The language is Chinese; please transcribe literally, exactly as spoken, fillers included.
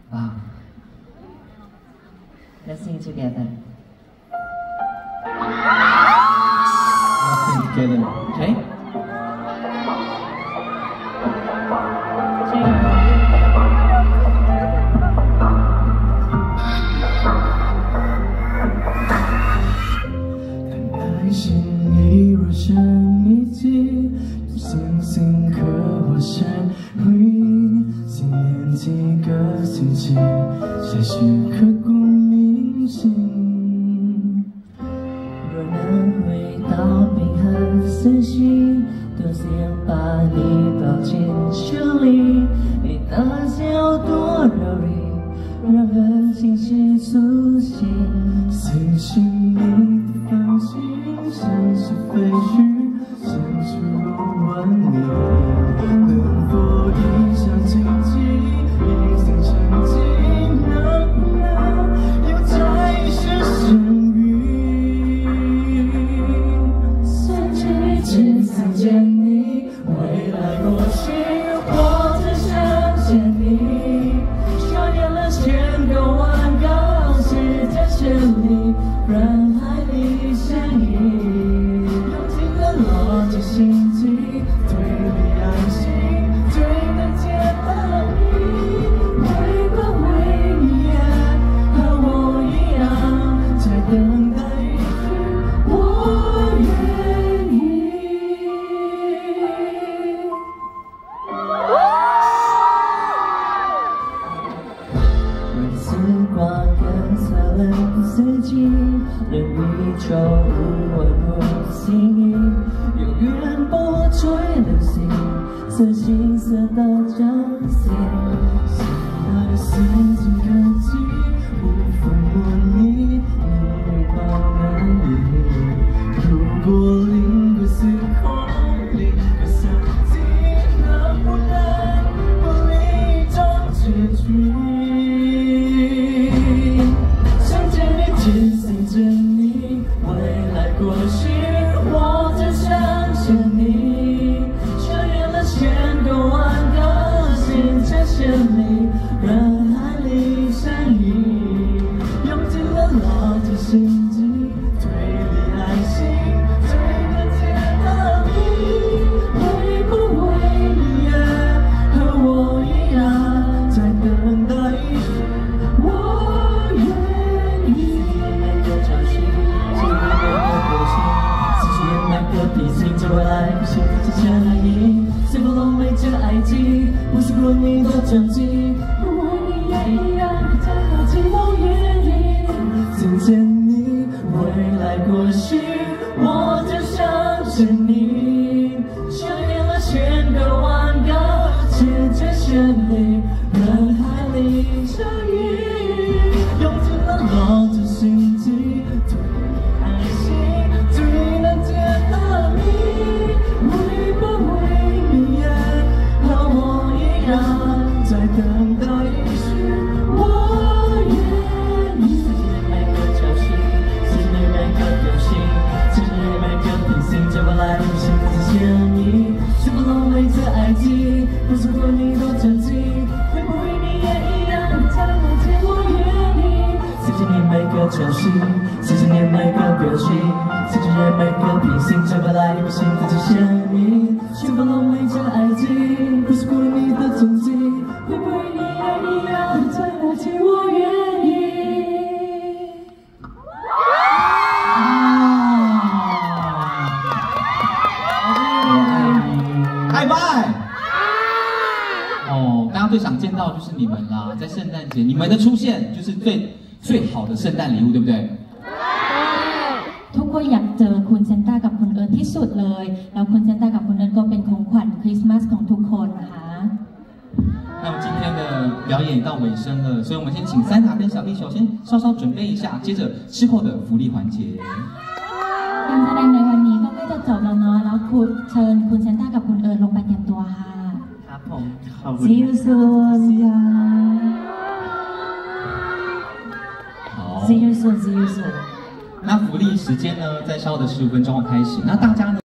Wow. Let's sing together. Let's sing together, okay? 演到尾声了，所以我们先请三塔跟小地球先稍稍准备一下，接着之后的福利环节。 การแสดงในวันนี้ก็ใกล้จะจบแล้วเนาะแล้วคุณเชิญคุณเซนต้ากับคุณเอิร์ธลงไปเตรียมตัวค่ะครับผมขอบคุณ See you soon See you soon See you soon 那福利时间呢，在稍后的十五分钟后开始。那大家呢？